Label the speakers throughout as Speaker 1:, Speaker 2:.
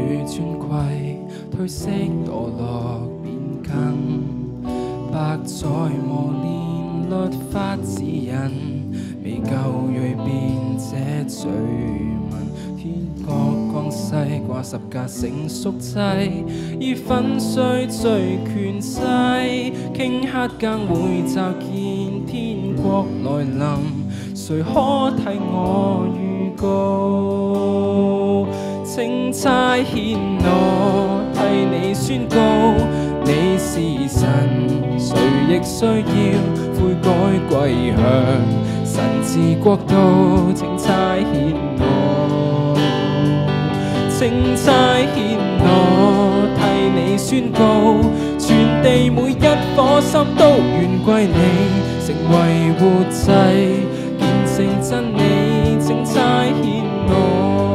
Speaker 1: 尊貴，褪色墮落變更，百載磨練律法指引，未夠鋭變這罪文。天國降世掛十架成贖祭，以粉碎罪權勢，頃刻間會驟見天國來臨，誰可替我預告？請差遣我替你宣告，你是神，誰亦需要悔改歸向神治國度。請差遣我，請差遣我替你宣告，全地每一顆心都願歸你，成為活祭，見證真理。請差遣我。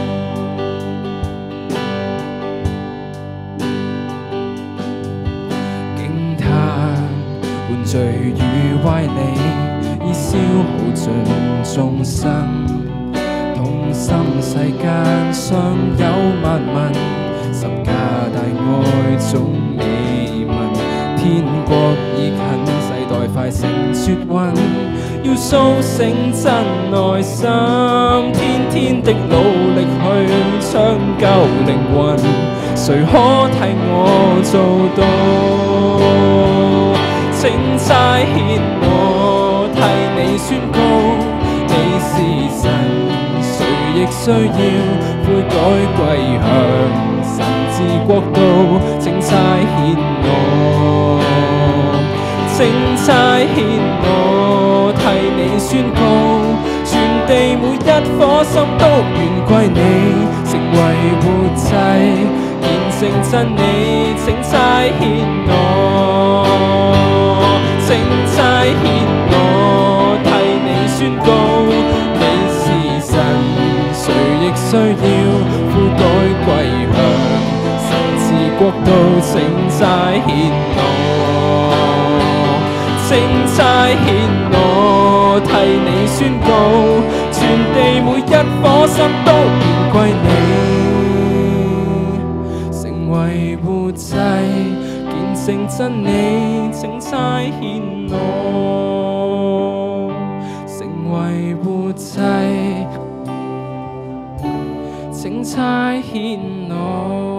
Speaker 1: 罪與歪理，已消耗盡眾生。痛心世間尚有萬民，十架大愛總未聞。天國已近，世代快成絕韻。要甦醒真愛心，天天的努力去搶救靈魂，誰可替我做到？請差遣我替你宣告，你是神，誰亦需要悔改歸向神治國度。請差遣我，請差遣我替你宣告，全地每一顆心都願歸你，成為活祭，見證真理。請差遣我，請差遣我替你宣告，你是神，誰亦需要悔改歸向神治國度。請差遣我，請差遣我替你宣告，全地每一顆心都願歸你，成為活祭，見證真理。請差遣我，成為活祭，請差遣我。